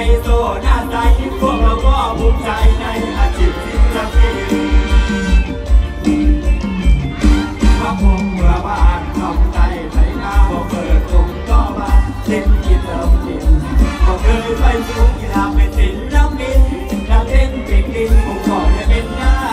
โซหน้าใสพวกเราก็ภูมิใจในอาชีพศิลปินพระพงษ์เมื่อบ้านทำใจไถนาพอเปิดกลุ่มก็มาเล่นกีตาร์ดินพอเคยไปสูงกีฬาเป็นศิลปินนักเล่นเก่งดินผมก็จะเป็นหน้า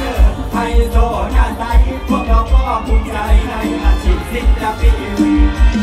ภูมิใจในอาชีพศิลปิน